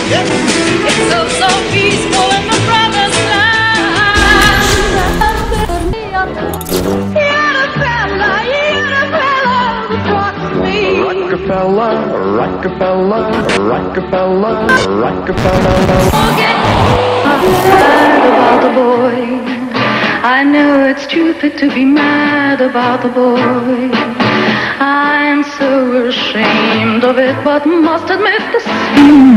It's so, so peaceful in the promised land. Rockefeller, Rockefeller, Rockefeller, Rockefeller. I'm sad about the boy. I know it's stupid to be mad about the boy. I'm so ashamed of it, but must admit the